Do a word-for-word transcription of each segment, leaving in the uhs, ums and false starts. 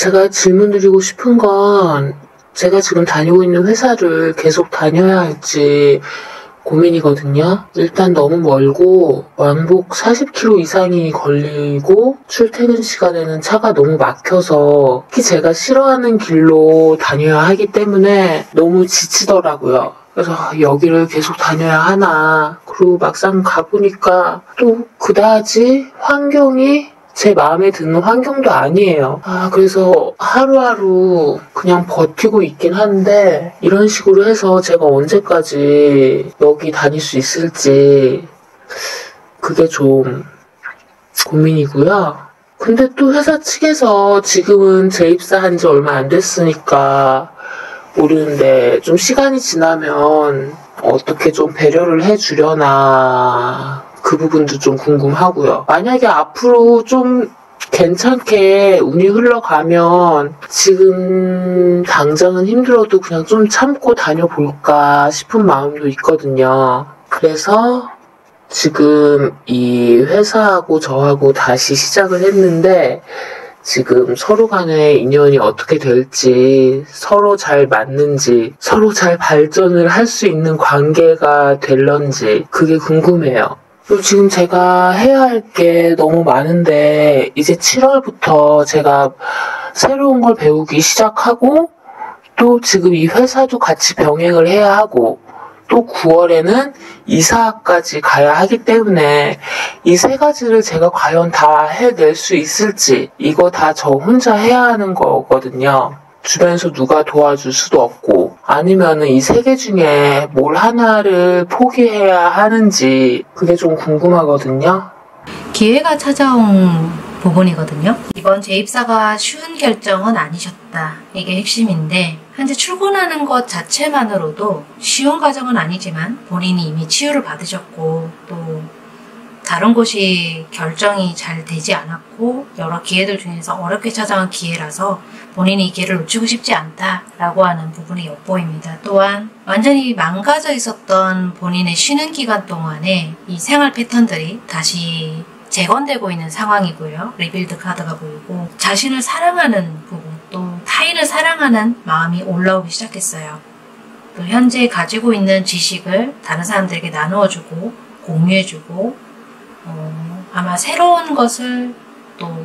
제가 질문 드리고 싶은 건 제가 지금 다니고 있는 회사를 계속 다녀야 할지 고민이거든요. 일단 너무 멀고 왕복 사십 킬로미터 이상이 걸리고 출퇴근 시간에는 차가 너무 막혀서 특히 제가 싫어하는 길로 다녀야 하기 때문에 너무 지치더라고요. 그래서 여기를 계속 다녀야 하나. 그리고 막상 가보니까 또 그다지 환경이 제 마음에 드는 환경도 아니에요. 아, 그래서 하루하루 그냥 버티고 있긴 한데 이런 식으로 해서 제가 언제까지 여기 다닐 수 있을지 그게 좀 고민이고요. 근데 또 회사 측에서 지금은 재입사한 지 얼마 안 됐으니까 모르는데 좀 시간이 지나면 어떻게 좀 배려를 해주려나 그 부분도 좀 궁금하고요. 만약에 앞으로 좀 괜찮게 운이 흘러가면 지금 당장은 힘들어도 그냥 좀 참고 다녀볼까 싶은 마음도 있거든요. 그래서 지금 이 회사하고 저하고 다시 시작을 했는데 지금 서로 간의 인연이 어떻게 될지, 서로 잘 맞는지, 서로 잘 발전을 할 수 있는 관계가 될런지 그게 궁금해요. 그리고 지금 제가 해야 할 게 너무 많은데 이제 칠월부터 제가 새로운 걸 배우기 시작하고 또 지금 이 회사도 같이 병행을 해야 하고 또 구월에는 이사까지 가야 하기 때문에 이 세 가지를 제가 과연 다 해낼 수 있을지 이거 다 저 혼자 해야 하는 거거든요. 주변에서 누가 도와줄 수도 없고 아니면은 이 세 개 중에 뭘 하나를 포기해야 하는지 그게 좀 궁금하거든요. 기회가 찾아온 부분이거든요. 이번 재입사가 쉬운 결정은 아니셨다. 이게 핵심인데 현재 출근하는 것 자체만으로도 쉬운 과정은 아니지만 본인이 이미 치유를 받으셨고 또 다른 곳이 결정이 잘 되지 않았고 여러 기회들 중에서 어렵게 찾아온 기회라서 본인이 이 기회를 놓치고 싶지 않다라고 하는 부분이 엿보입니다. 또한 완전히 망가져 있었던 본인의 쉬는 기간 동안에 이 생활 패턴들이 다시 재건되고 있는 상황이고요. 리빌드 카드가 보이고 자신을 사랑하는 부분 또 타인을 사랑하는 마음이 올라오기 시작했어요. 또 현재 가지고 있는 지식을 다른 사람들에게 나누어주고 공유해주고 어, 아마 새로운 것을 또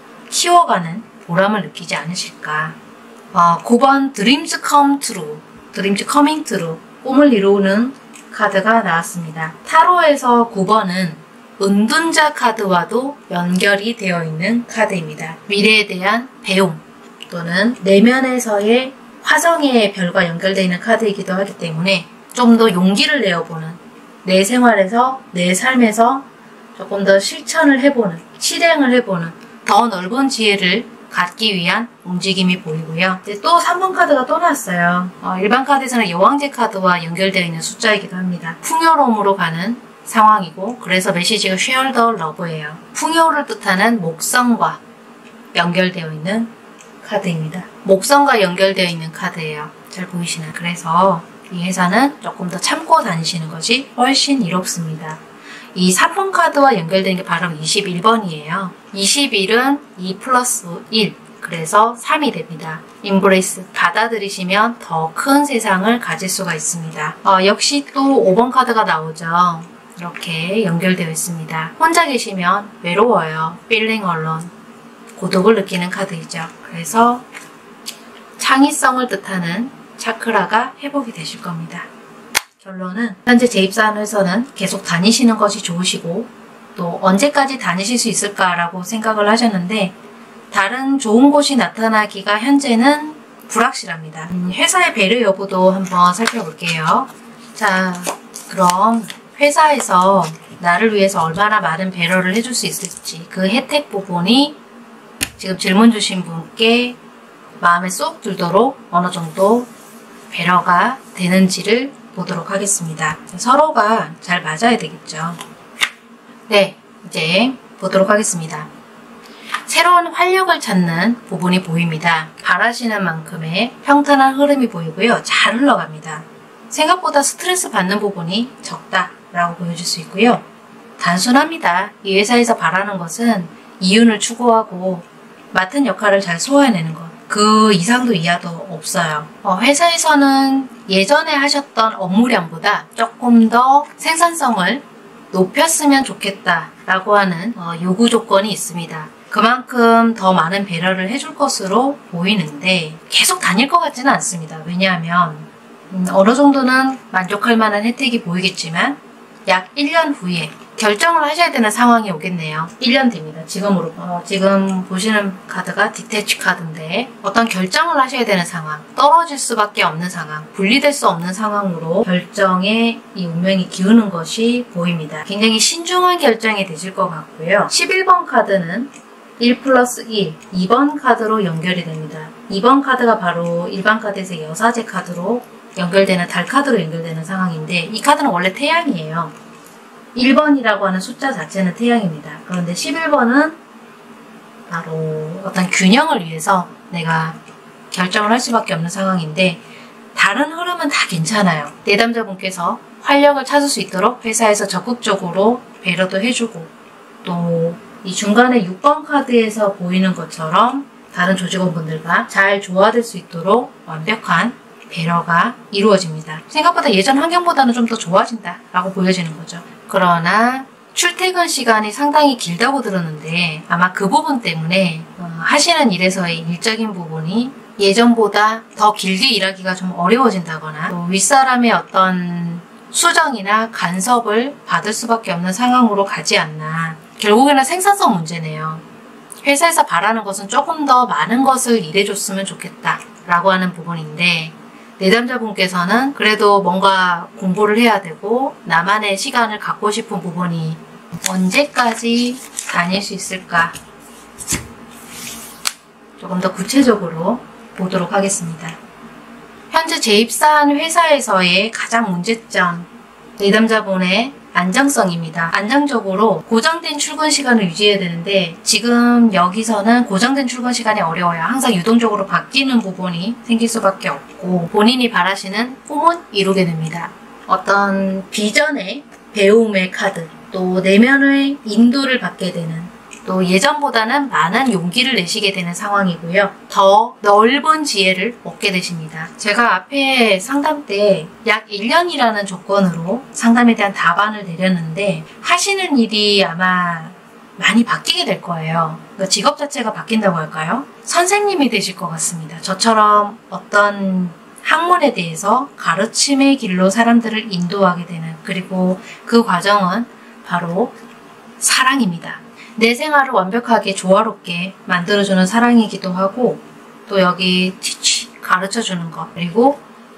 키워가는 보람을 느끼지 않으실까. 어, 구 번 Dreams Come True, Dreams Coming True, 꿈을 이루는 카드가 나왔습니다. 타로에서 구 번은 은둔자 카드와도 연결이 되어 있는 카드입니다. 미래에 대한 배움 또는 내면에서의 화성의 별과 연결되어 있는 카드이기도 하기 때문에 좀 더 용기를 내어보는 내 생활에서 내 삶에서 조금 더 실천을 해보는 실행을 해보는 더 넓은 지혜를 갖기 위한 움직임이 보이고요. 이제 또 삼 번 카드가 또 나왔어요. 어, 일반 카드에서는 여왕제 카드와 연결되어 있는 숫자이기도 합니다. 풍요로움으로 가는 상황이고 그래서 메시지가 Share the Love예요. 풍요를 뜻하는 목성과 연결되어 있는 카드입니다. 목성과 연결되어 있는 카드예요. 잘 보이시나요? 그래서 이 회사는 조금 더 참고 다니시는 것이 훨씬 이롭습니다. 이 삼 번 카드와 연결된 게 바로 이십일 번이에요. 이십일은 이 플러스 일, 그래서 삼이 됩니다. 인브레이스, 받아들이시면 더 큰 세상을 가질 수가 있습니다. 어, 역시 또 오 번 카드가 나오죠. 이렇게 연결되어 있습니다. 혼자 계시면 외로워요. Feeling alone, 고독을 느끼는 카드이죠. 그래서 창의성을 뜻하는 차크라가 회복이 되실 겁니다. 결론은 현재 재입사한 회사는 계속 다니시는 것이 좋으시고 또 언제까지 다니실 수 있을까라고 생각을 하셨는데 다른 좋은 곳이 나타나기가 현재는 불확실합니다. 음, 회사의 배려 여부도 한번 살펴볼게요. 자, 그럼 회사에서 나를 위해서 얼마나 많은 배려를 해줄 수 있을지 그 혜택 부분이 지금 질문 주신 분께 마음에 쏙 들도록 어느 정도 배려가 되는지를 보도록 하겠습니다. 서로가 잘 맞아야 되겠죠. 네, 이제 보도록 하겠습니다. 새로운 활력을 찾는 부분이 보입니다. 바라시는 만큼의 평탄한 흐름이 보이고요. 잘 흘러갑니다. 생각보다 스트레스 받는 부분이 적다라고 보여줄 수 있고요. 단순합니다. 이 회사에서 바라는 것은 이윤을 추구하고 맡은 역할을 잘 소화해내는 것. 그 이상도 이하도 없어요. 어, 회사에서는 예전에 하셨던 업무량보다 조금 더 생산성을 높였으면 좋겠다라고 하는 어, 요구 조건이 있습니다. 그만큼 더 많은 배려를 해줄 것으로 보이는데 계속 다닐 것 같지는 않습니다. 왜냐하면 음, 어느 정도는 만족할 만한 혜택이 보이겠지만 약 일 년 후에 결정을 하셔야 되는 상황이 오겠네요. 일 년 됩니다. 지금으로. 어, 지금 보시는 카드가 디태치 카드인데 어떤 결정을 하셔야 되는 상황, 떨어질 수밖에 없는 상황, 분리될 수 없는 상황으로 결정에 이 운명이 기우는 것이 보입니다. 굉장히 신중한 결정이 되실 것 같고요. 십일 번 카드는 일 플러스 일, 이 번 카드로 연결이 됩니다. 이 번 카드가 바로 일반 카드에서 여사제 카드로 연결되는 달 카드로 연결되는 상황인데 이 카드는 원래 태양이에요. 일 번이라고 하는 숫자 자체는 태양입니다. 그런데 십일 번은 바로 어떤 균형을 위해서 내가 결정을 할 수밖에 없는 상황인데 다른 흐름은 다 괜찮아요. 내담자분께서 활력을 찾을 수 있도록 회사에서 적극적으로 배려도 해주고 또 이 중간에 육 번 카드에서 보이는 것처럼 다른 조직원분들과 잘 조화될 수 있도록 완벽한 배려가 이루어집니다. 생각보다 예전 환경보다는 좀 더 좋아진다 라고 보여지는 거죠. 그러나 출퇴근 시간이 상당히 길다고 들었는데 아마 그 부분 때문에 어, 하시는 일에서의 일적인 부분이 예전보다 더 길게 일하기가 좀 어려워진다거나 또 윗사람의 어떤 수정이나 간섭을 받을 수밖에 없는 상황으로 가지 않나. 결국에는 생산성 문제네요. 회사에서 바라는 것은 조금 더 많은 것을 일해줬으면 좋겠다 라고 하는 부분인데 내담자분께서는 그래도 뭔가 공부를 해야 되고 나만의 시간을 갖고 싶은 부분이 언제까지 다닐 수 있을까? 조금 더 구체적으로 보도록 하겠습니다. 현재 재입사한 회사에서의 가장 문제점, 내담자분의 안정성입니다. 안정적으로 고정된 출근 시간을 유지해야 되는데 지금 여기서는 고정된 출근 시간이 어려워요. 항상 유동적으로 바뀌는 부분이 생길 수밖에 없고 본인이 바라시는 꿈은 이루게 됩니다. 어떤 비전의 배움의 카드, 또 내면의 인도를 받게 되는 또 예전보다는 많은 용기를 내시게 되는 상황이고요. 더 넓은 지혜를 얻게 되십니다. 제가 앞에 상담 때 약 일 년이라는 조건으로 상담에 대한 답안을 내렸는데 하시는 일이 아마 많이 바뀌게 될 거예요. 그러니까 직업 자체가 바뀐다고 할까요? 선생님이 되실 것 같습니다. 저처럼 어떤 학문에 대해서 가르침의 길로 사람들을 인도하게 되는 그리고 그 과정은 바로 사랑입니다. 내 생활을 완벽하게 조화롭게 만들어주는 사랑이기도 하고 또 여기 teach, 가르쳐주는 것 그리고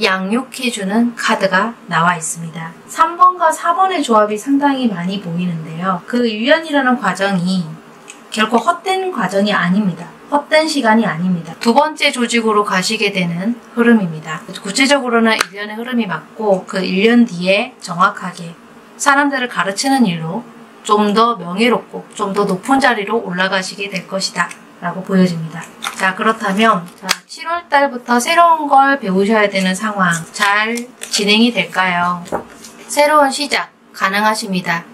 양육해주는 카드가 나와 있습니다. 삼 번과 사 번의 조합이 상당히 많이 보이는데요. 그 일 년이라는 과정이 결코 헛된 과정이 아닙니다. 헛된 시간이 아닙니다. 두 번째 조직으로 가시게 되는 흐름입니다. 구체적으로는 일 년의 흐름이 맞고 그 일 년 뒤에 정확하게 사람들을 가르치는 일로 좀 더 명예롭고 좀 더 높은 자리로 올라가시게 될 것이다 라고 보여집니다. 자 그렇다면 자, 칠월 달부터 새로운 걸 배우셔야 되는 상황 잘 진행이 될까요? 새로운 시작 가능하십니다.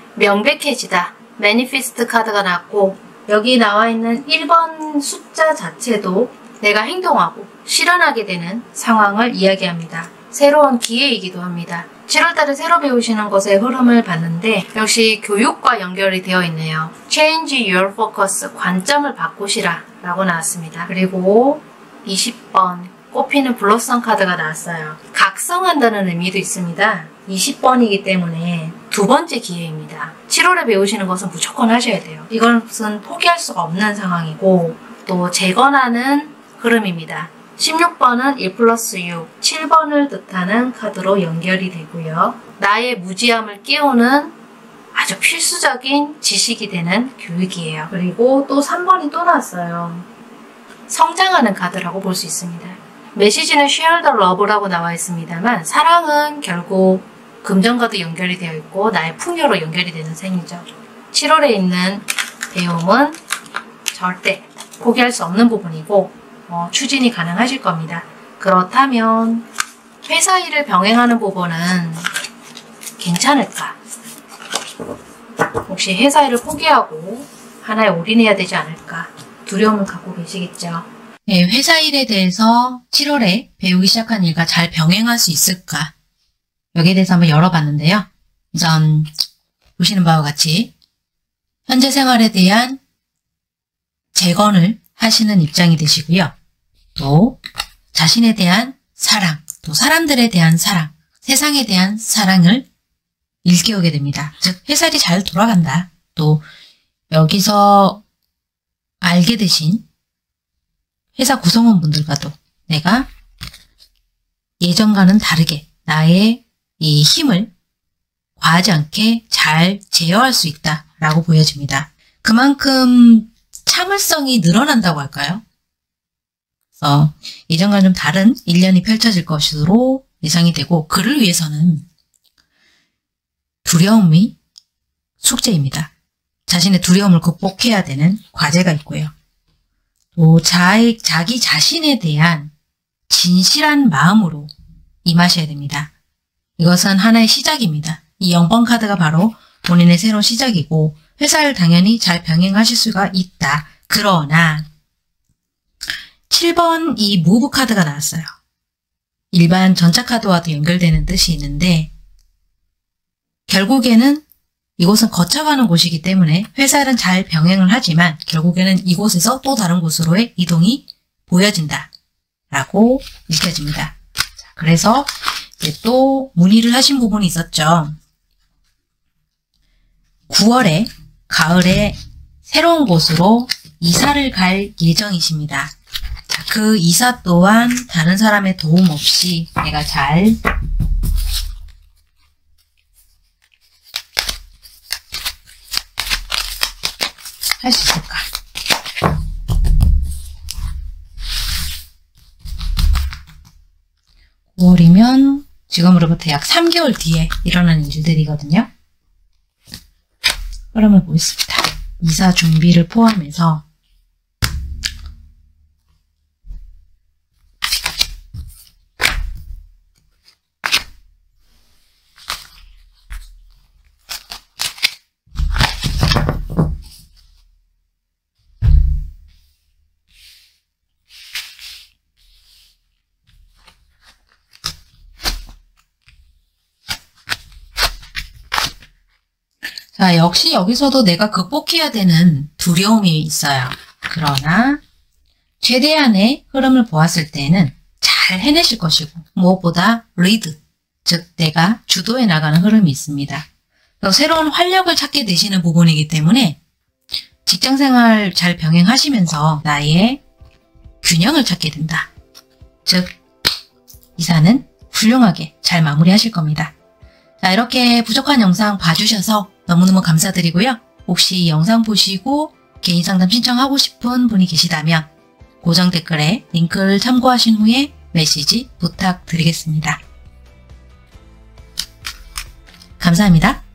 명백해지다 매니피스트 카드가 나왔고 여기 나와 있는 일 번 숫자 자체도 내가 행동하고 실현하게 되는 상황을 이야기합니다. 새로운 기회이기도 합니다. 칠월 달에 새로 배우시는 것의 흐름을 봤는데 역시 교육과 연결이 되어 있네요. Change your focus, 관점을 바꾸시라 라고 나왔습니다. 그리고 이십 번 꼽히는 블러썸 카드가 나왔어요. 각성한다는 의미도 있습니다. 이십 번이기 때문에 두 번째 기회입니다. 칠월에 배우시는 것은 무조건 하셔야 돼요. 이것은 포기할 수가 없는 상황이고 또 재건하는 흐름입니다. 십육 번은 일 플러스 육, 칠 번을 뜻하는 카드로 연결이 되고요. 나의 무지함을 깨우는 아주 필수적인 지식이 되는 교육이에요. 그리고 또 삼 번이 또 나왔어요. 성장하는 카드라고 볼 수 있습니다. 메시지는 Share the Love라고 나와 있습니다만 사랑은 결국 금전과도 연결이 되어 있고 나의 풍요로 연결이 되는 생이죠. 칠월에 있는 배움은 절대 포기할 수 없는 부분이고 어, 추진이 가능하실 겁니다. 그렇다면 회사 일을 병행하는 부분은 괜찮을까? 혹시 회사 일을 포기하고 하나에 올인해야 되지 않을까? 두려움을 갖고 계시겠죠. 네, 회사 일에 대해서 칠월에 배우기 시작한 일과 잘 병행할 수 있을까? 여기에 대해서 한번 열어봤는데요. 우선 보시는 바와 같이 현재 생활에 대한 재건을 하시는 입장이 되시고요. 또 자신에 대한 사랑, 또 사람들에 대한 사랑, 세상에 대한 사랑을 일깨우게 됩니다. 즉 회사 일이 잘 돌아간다. 또 여기서 알게 되신 회사 구성원분들과도 내가 예전과는 다르게 나의 이 힘을 과하지 않게 잘 제어할 수 있다라고 보여집니다. 그만큼 참을성이 늘어난다고 할까요? 그래서 예전과는 좀 다른 일 년이 펼쳐질 것으로 예상이 되고, 그를 위해서는 두려움이 숙제입니다. 자신의 두려움을 극복해야 되는 과제가 있고요. 또 자기, 자기 자신에 대한 진실한 마음으로 임하셔야 됩니다. 이것은 하나의 시작입니다. 이 영 번 카드가 바로 본인의 새로운 시작이고, 회사를 당연히 잘 병행하실 수가 있다. 그러나 칠 번 이 무브 카드가 나왔어요. 일반 전차 카드와도 연결되는 뜻이 있는데, 결국에는 이곳은 거쳐가는 곳이기 때문에 회사는 잘 병행을 하지만 결국에는 이곳에서 또 다른 곳으로의 이동이 보여진다 라고 느껴집니다. 자, 그래서 이제 또 문의를 하신 부분이 있었죠. 구월에 가을에 새로운 곳으로 이사를 갈 예정이십니다. 자, 그 이사 또한 다른 사람의 도움 없이 내가 잘 할 수 있을까? 구월이면 지금으로부터 약 삼 개월 뒤에 일어나는 일들이거든요. 흐름을 보겠습니다. 이사 준비를 포함해서 자, 역시 여기서도 내가 극복해야 되는 두려움이 있어요. 그러나 최대한의 흐름을 보았을 때는 잘 해내실 것이고, 무엇보다 리드, 즉 내가 주도해 나가는 흐름이 있습니다. 새로운 활력을 찾게 되시는 부분이기 때문에 직장생활 잘 병행하시면서 나의 균형을 찾게 된다. 즉 이사는 훌륭하게 잘 마무리하실 겁니다. 자, 이렇게 부족한 영상 봐주셔서 너무너무 감사드리고요. 혹시 이 영상 보시고 개인 상담 신청하고 싶은 분이 계시다면 고정 댓글에 링크를 참고하신 후에 메시지 부탁드리겠습니다. 감사합니다.